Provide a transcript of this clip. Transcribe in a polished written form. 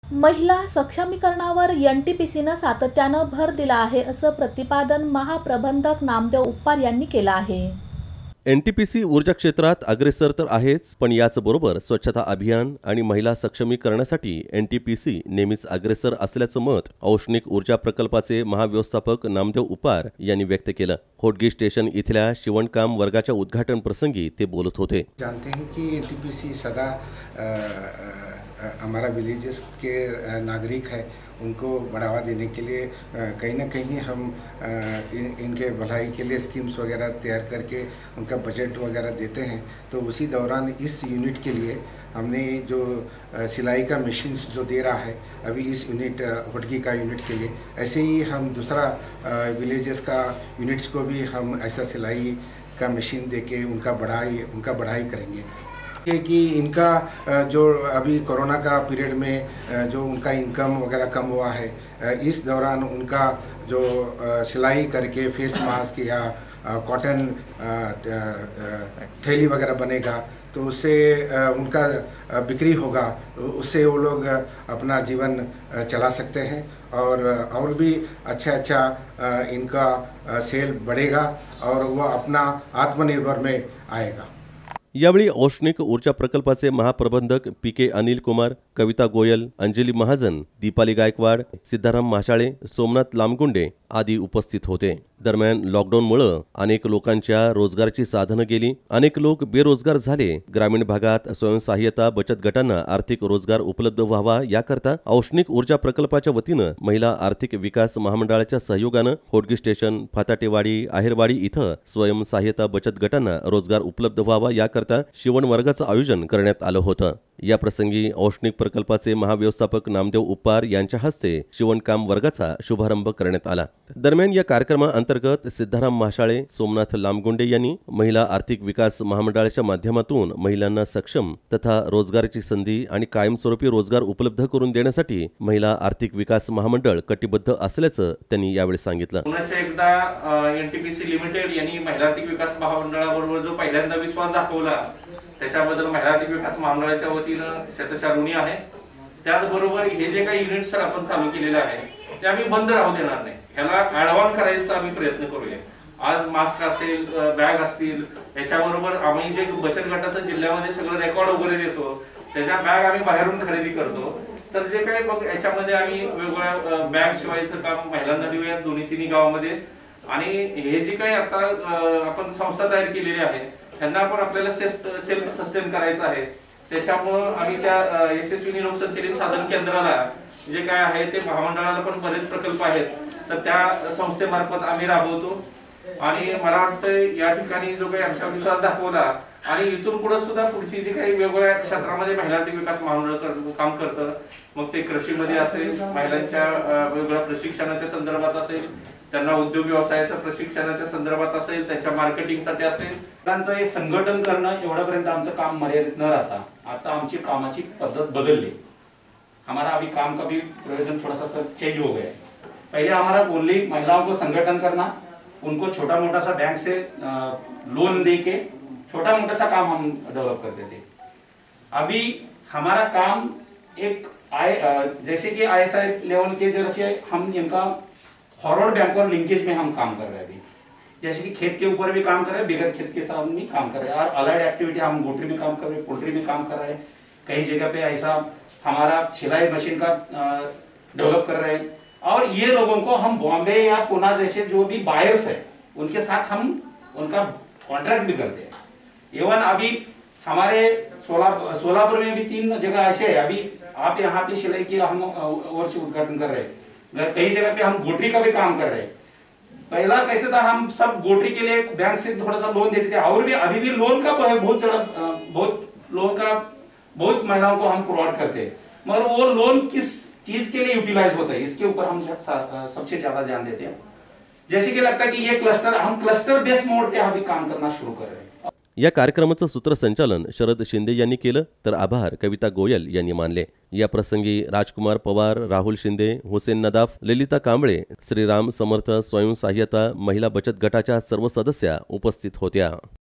महिला सक्षमीकरणावर एनटीपीसीनं सातत्यानं भर दिला आहे असं प्रतिपादन महाप्रबंधक नामदेव उप्पार यांनी केलं आहे। एनटीपीसी ऊर्जा क्षेत्रात अग्रेसर तर आहेच, पण याचबरोबर स्वच्छता अभियान आणि महिला सक्षमीकरणासाठी एनटीपीसी नेहमीच अग्रेसर असल्याचं मत औष्णिक ऊर्जा प्रकल्पाचे महाव्यवस्थापक नामदेव उप्पार यांनी व्यक्त केलं। होडगी स्टेशन इथल्या शिवणकाम वर्गाच्या उद्घाटन प्रसंगी ते बोलत होते। जानते हैं कि एनटीपीसी सदा हमारा विलेजेस के नागरिक है, उनको बढ़ावा देने के लिए कहीं ना कहीं हम इनके भलाई के लिए स्कीम्स वगैरह तैयार करके उनका बजट वगैरह देते हैं। तो उसी दौरान इस यूनिट के लिए हमने जो सिलाई का मशीन्स जो दे रहा है अभी इस यूनिट होटगी का यूनिट के लिए, ऐसे ही हम दूसरा विलेजेस का यूनिट्स को भी हम ऐसा सिलाई का मशीन दे के उनका बढ़ाई करेंगे कि इनका जो अभी कोरोना का पीरियड में जो उनका इनकम वगैरह कम हुआ है, इस दौरान उनका जो सिलाई करके फेस मास्क या कॉटन थैली वगैरह बनेगा तो उससे उनका बिक्री होगा, उससे वो लोग अपना जीवन चला सकते हैं और भी अच्छा इनका सेल बढ़ेगा और वो अपना आत्मनिर्भर में आएगा। यावेळी औष्णिक ऊर्जा प्रकल्पाचे महाप्रबंधक पीके अनिल कुमार, कविता गोयल, अंजली महाजन, दीपाली गायकवाड, सिद्धाराम माशाळे, सोमनाथ लामगुंडे आदी उपस्थित होते। दरम्यान लॉकडाऊनमुळे अनेक लोकांच्या रोजगाराची साधनं गेली, अनेक लोक बेरोजगार झाले। ग्रामीण भागात स्वयंसहाय्यता बचत गटांना आर्थिक रोजगार उपलब्ध व्हावा याकरता औष्णिक ऊर्जा प्रकल्पाच्या वतीनं महिला आर्थिक विकास महामंडळाच्या सहयोगानं होडगी स्टेशन, फाताटेवाडी, आहेरवाडी इथं स्वयंसहाय्यता बचत गटांना रोजगार उपलब्ध व्हावा याकरता शिवण वर्गाचं आयोजन करण्यात आलं होतं। या प्रसंगी औष्णिक प्रकल्पाचे महाव्यवस्थापक नामदेव उप्पार यांच्या हस्ते शिवणकाम वर्गाचा शुभारंभ करण्यात आला। दरम्यान या कार्यक्रमाअंतर्गत सिद्धाराम माशाळे, सोमनाथ लामगुंडे यांनी महिला आर्थिक विकास महामंडळाच्या माध्यमातून महिलांना सक्षम तथा रोजगाराची संधी आणि कायमस्वरूपी रोजगार उपलब्ध करून देण्यासाठी महिला आर्थिक विकास महामंडळ कटिबद्ध असल्याचं त्यांनी यावेळी सांगितलं। पुन्हा एकदा एनटीपीसी लिमिटेड यांनी महिला आर्थिक विकास महामंडळाबरोबर जो पहिल्यांदा विश्वास दाखवला त्याच्याबद्दल महिला आर्थिक विकास महामंडळाच्या वतीनं शतशः ऋणी आहे। त्याचबरोबर हे जे काही युनिट्स आपण चालू केलेले आहे ते आम्ही बंद राहू देणार नाही, ह्याला ॲडव्हान्स करायचा आम्ही प्रयत्न करूया। आज मास्क असेल, बॅग असतील, याच्याबरोबर आम्ही जे बचत गटाचं जिल्ह्यामध्ये सगळं रेकॉर्ड वगैरे देतो त्याच्या बॅग आम्ही बाहेरून खरेदी करतो। तर जे काही मग याच्यामध्ये आम्ही वेगवेगळ्या बॅग शिवायचं काम महिलांना देऊया दोन्ही तिन्ही गावामध्ये। आणि हे जे काही आता आपण संस्था तयार केलेली आहे त्यांना पण आपल्याला सेल्फ सस्टेन करायचं आहे। त्याच्यामुळे आम्ही त्या यशस्वी लोकसंचालित साधन केंद्राला जे काय आहे ते महामंडळाला पण बरेच प्रकल्प आहेत तर त्या संस्थेमार्फत आम्ही राबवतो। आणि मला वाटतं या ठिकाणी जो काही आमचा विश्वास दाखवला आणि इथून पुढे सुद्धा पुढची जी काही वेगवेगळ्या क्षेत्रामध्ये महिला आर्थिक विकास महामंडळ काम करतं, मग ते कृषीमध्ये असेल, महिलांच्या वेगवेगळ्या प्रशिक्षणाच्या संदर्भात असेल, त्यांना उद्योग व्यवसायाच्या प्रशिक्षणाच्या संदर्भात असेल, त्यांच्या मार्केटिंगसाठी असेल, त्यांचं हे संघटन करणं एवढ्यापर्यंत आमचं काम मर्यादित न राहता आता आमची कामाची पद्धत बदलली। हमारा अभी काम का भी प्रयोजन थोड़ा सा चेंज हो गया है। पहले हमारा ओनली महिलाओं को संगठन करना, उनको छोटा मोटा सा बैंक से लोन दे के छोटा मोटा सा काम हम डेवलप करते थे। अभी हमारा काम एक जैसे कि ISI लेवल के जैसे हम इनका फॉरवर्ड बैंक और लिंकेज में हम काम कर रहे हैं अभी, जैसे कि खेत के ऊपर भी काम कर रहे हैं, बगैर खेत के साथ भी काम कर रहे हैं, और अलाइड एक्टिविटी हम गोटरी में काम कर रहे हैं, पोल्ट्री में काम कर रहे हैं, कई जगह पे ऐसा हमारा सिलाई मशीन का डेवलप कर रहे हैं। और ये लोगों को हम बॉम्बे या पुणे जैसे जो भी बायर्स है उनके साथ हम उनका कॉन्ट्रैक्ट भी करते हैं। इवन अभी हमारे सोलापुर में भी 3 जगह ऐसे है, अभी आप यहाँ पे सिलाई की हम वर्ष उद्घाटन कर रहे हैं, कई जगह पे हम गोटरी का भी काम कर रहे हैं। पहला कैसे था, हम सब गोटरी के लिए बैंक से थोड़ा सा लोन देते थे, और भी अभी भी लोन का बहुत महिलाओं को हम प्रोवाइड करते हैं, मगर वो लोन किस चीज के लिए यूटिलाइज होता है इसके ऊपर हम सबसे ज्यादा ध्यान देते हैं। जैसे कि लगता है कि ये हम क्लस्टर बेस मोड पे अभी काम करना शुरू कर रहे हैं। या कार्यक्रमाचं सूत्रसंचालन शरद शिंदे यांनी केलं तर आभार कविता गोयल यांनी मानले। या प्रसंगी राजकुमार पवार, राहुल शिंदे, हुसेन नदाफ, ललिता कांबळे, श्रीराम समर्थ स्वयंसहाय्यता महिला बचत गटाच्या सर्व सदस्या उपस्थित होत्या।